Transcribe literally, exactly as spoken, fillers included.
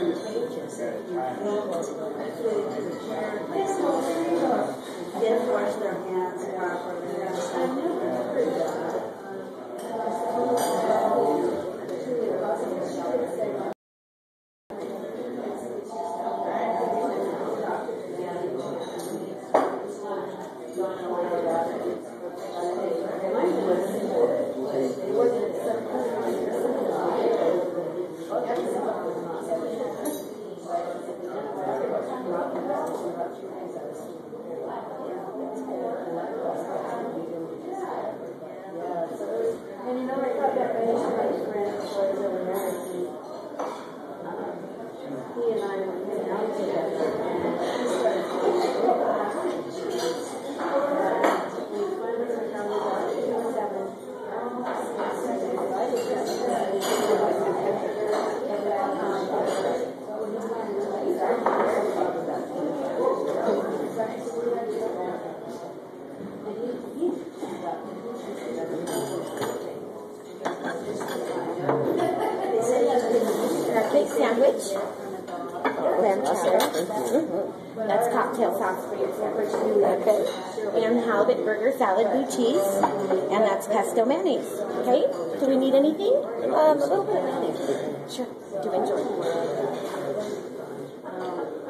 Didn't wash their hands properly. And you know, I thought that my friend was over there. He and I were hanging out together. And he started talking about we finally were down to about seven. Cake sandwich, lamb cheddar. Mm-hmm. That's cocktail sauce for your sandwich. Okay. And halibut burger salad, blue cheese, and that's pesto mayonnaise. Okay. Do we need anything? Um, a little bit of mayonnaise. Sure. Do enjoy.